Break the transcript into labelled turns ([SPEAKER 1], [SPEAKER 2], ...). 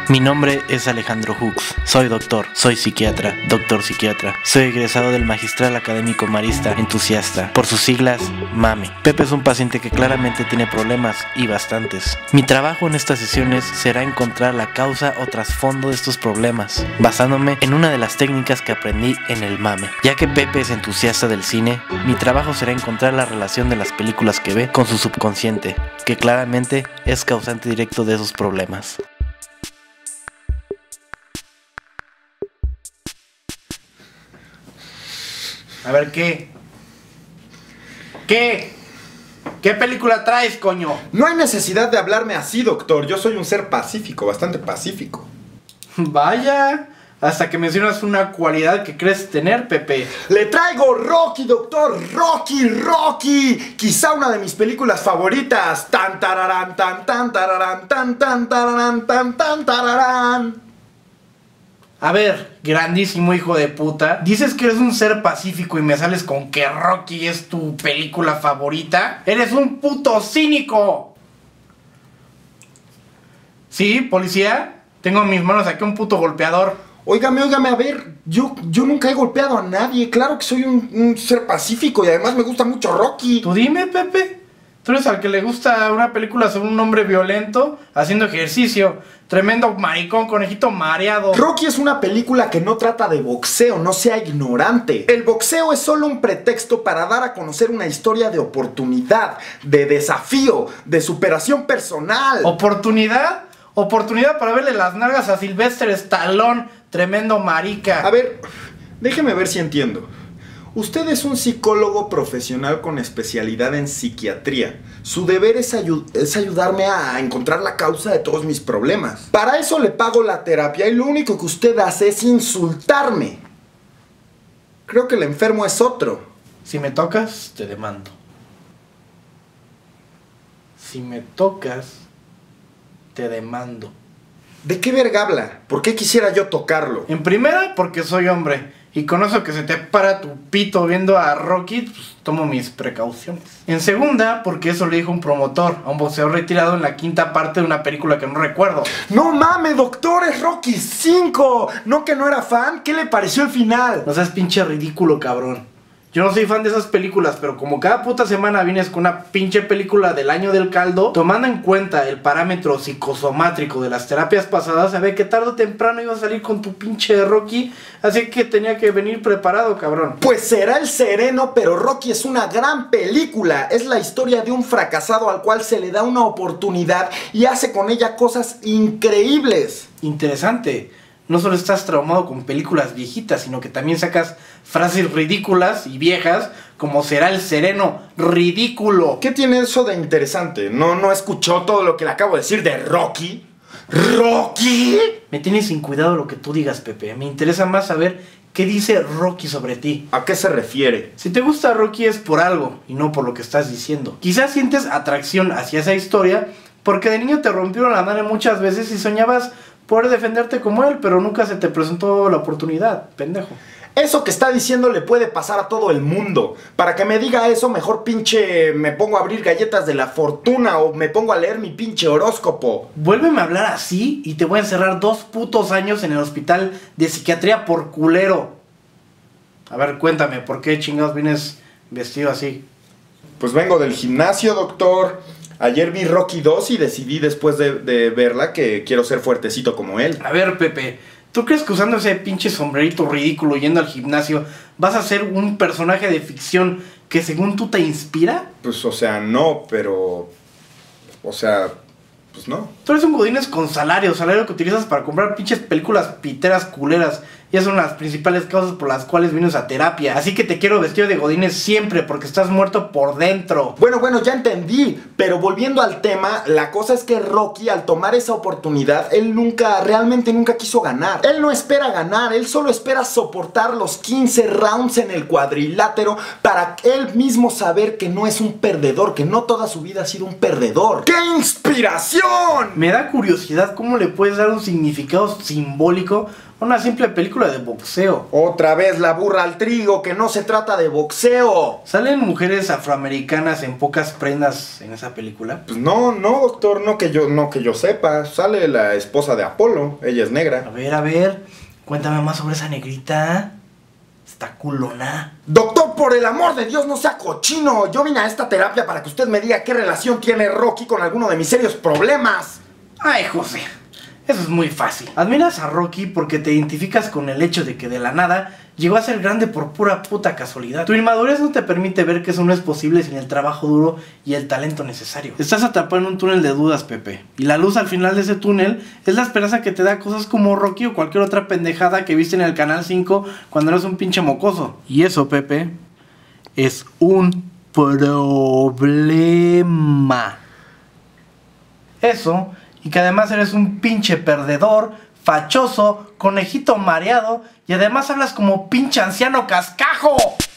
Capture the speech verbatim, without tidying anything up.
[SPEAKER 1] Mi nombre es Alejandro Hux, soy doctor, soy psiquiatra, doctor psiquiatra. Soy egresado del Magistral Académico Marista Entusiasta, por sus siglas MAME. Pepe es un paciente que claramente tiene problemas y bastantes. Mi trabajo en estas sesiones será encontrar la causa o trasfondo de estos problemas, basándome en una de las técnicas que aprendí en el MAME. Ya que Pepe es entusiasta del cine, mi trabajo será encontrar la relación de las películas que ve con su subconsciente, que claramente es causante directo de esos problemas.
[SPEAKER 2] A ver, ¿qué? ¿Qué? ¿Qué película traes, coño?
[SPEAKER 3] No hay necesidad de hablarme así, doctor. Yo soy un ser pacífico, bastante pacífico.
[SPEAKER 2] Vaya, hasta que mencionas una cualidad que crees tener, Pepe.
[SPEAKER 3] Le traigo Rocky, doctor. Rocky, Rocky. Quizá una de mis películas favoritas. Tan tararán, tan tan tararán, tan tan tararán, tan tan tararán.
[SPEAKER 2] A ver, grandísimo hijo de puta, dices que eres un ser pacífico y me sales con que Rocky es tu película favorita. ¡Eres un puto cínico! ¿Sí, policía? Tengo en mis manos aquí un puto golpeador.
[SPEAKER 3] Óigame, óigame, a ver, yo, yo nunca he golpeado a nadie. Claro que soy un, un ser pacífico y además me gusta mucho Rocky.
[SPEAKER 2] Tú dime, Pepe. Tú eres al que le gusta una película sobre un hombre violento haciendo ejercicio. Tremendo maricón, conejito mareado.
[SPEAKER 3] Rocky es una película que no trata de boxeo, no sea ignorante. El boxeo es solo un pretexto para dar a conocer una historia de oportunidad, de desafío, de superación personal.
[SPEAKER 2] ¿Oportunidad? Oportunidad para verle las nalgas a Sylvester Stallone, tremendo marica.
[SPEAKER 3] A ver, déjeme ver si entiendo. Usted es un psicólogo profesional con especialidad en psiquiatría. Su deber es, ayu es ayudarme a encontrar la causa de todos mis problemas. Para eso le pago la terapia y lo único que usted hace es insultarme. Creo que el enfermo es otro.
[SPEAKER 2] Si me tocas, te demando. Si me tocas, te demando.
[SPEAKER 3] ¿De qué verga habla? ¿Por qué quisiera yo tocarlo?
[SPEAKER 2] En primera, porque soy hombre. Y con eso que se te para tu pito viendo a Rocky, pues tomo mis precauciones. En segunda, porque eso le dijo un promotor a un boxeador retirado en la quinta parte de una película que no recuerdo.
[SPEAKER 3] ¡No mames, doctor! ¡Es Rocky cinco! ¿No que no era fan? ¿Qué le pareció el final?
[SPEAKER 2] No seas pinche ridículo, cabrón. Yo no soy fan de esas películas, pero como cada puta semana vienes con una pinche película del año del caldo, tomando en cuenta el parámetro psicosomátrico de las terapias pasadas, se ve que tarde o temprano iba a salir con tu pinche Rocky, así que tenía que venir preparado, cabrón.
[SPEAKER 3] Pues será el sereno, pero Rocky es una gran película. Es la historia de un fracasado al cual se le da una oportunidad y hace con ella cosas increíbles.
[SPEAKER 2] Interesante. No solo estás traumado con películas viejitas, sino que también sacas frases ridículas y viejas, como será el sereno ridículo.
[SPEAKER 3] ¿Qué tiene eso de interesante? ¿No, no escuchó todo lo que le acabo de decir de Rocky? ¿Rocky?
[SPEAKER 2] Me tienes sin cuidado lo que tú digas, Pepe. Me interesa más saber qué dice Rocky sobre ti.
[SPEAKER 3] ¿A qué se refiere?
[SPEAKER 2] Si te gusta Rocky es por algo, y no por lo que estás diciendo. Quizás sientes atracción hacia esa historia, porque de niño te rompieron la madre muchas veces y soñabas poder defenderte como él, pero nunca se te presentó la oportunidad, pendejo.
[SPEAKER 3] Eso que está diciendo le puede pasar a todo el mundo. Para que me diga eso, mejor pinche me pongo a abrir galletas de la fortuna o me pongo a leer mi pinche horóscopo.
[SPEAKER 2] Vuélveme a hablar así y te voy a encerrar dos putos años en el hospital de psiquiatría por culero. A ver, cuéntame, ¿por qué chingados vienes vestido así?
[SPEAKER 3] Pues vengo del gimnasio, doctor. Ayer vi Rocky dos y decidí después de, de verla que quiero ser fuertecito como él.
[SPEAKER 2] A ver, Pepe, ¿tú crees que usando ese pinche sombrerito ridículo yendo al gimnasio vas a ser un personaje de ficción que según tú te inspira?
[SPEAKER 3] Pues, o sea, no, pero... O sea, pues no.
[SPEAKER 2] Tú eres un godines con salario, salario que utilizas para comprar pinches películas piteras culeras. Y esas son las principales causas por las cuales vienes a terapia. Así que te quiero vestido de godines siempre, porque estás muerto por dentro.
[SPEAKER 3] Bueno, bueno, ya entendí. Pero volviendo al tema, la cosa es que Rocky, al tomar esa oportunidad, él nunca, realmente nunca quiso ganar. Él no espera ganar, él solo espera soportar los quince rounds en el cuadrilátero para él mismo saber que no es un perdedor, que no toda su vida ha sido un perdedor. ¡Qué inspiración!
[SPEAKER 2] Me da curiosidad cómo le puedes dar un significado simbólico a Una simple película de boxeo.
[SPEAKER 3] Otra vez la burra al trigo, que no se trata de boxeo.
[SPEAKER 2] ¿Salen mujeres afroamericanas en pocas prendas en esa película?
[SPEAKER 3] Pues no, no, doctor, no que yo, no que yo sepa. Sale la esposa de Apolo, ella es
[SPEAKER 2] A
[SPEAKER 3] negra.
[SPEAKER 2] ver, a ver, cuéntame más sobre esa negrita. Está culona.
[SPEAKER 3] Doctor, por el amor de Dios, no sea cochino. Yo vine a esta terapia para que usted me diga qué relación tiene Rocky con alguno de mis serios problemas.
[SPEAKER 2] Ay, José, eso es muy fácil. Admiras a Rocky porque te identificas con el hecho de que de la nada llegó a ser grande por pura puta casualidad. Tu inmadurez no te permite ver que eso no es posible sin el trabajo duro y el talento necesario. Estás atrapado en un túnel de dudas, Pepe. Y la luz al final de ese túnel es la esperanza que te da cosas como Rocky o cualquier otra pendejada que viste en el Canal cinco cuando eres un pinche mocoso. Y eso, Pepe, es un problema. Eso, y que además eres un pinche perdedor, fachoso, conejito mareado, y además hablas como pinche anciano cascajo.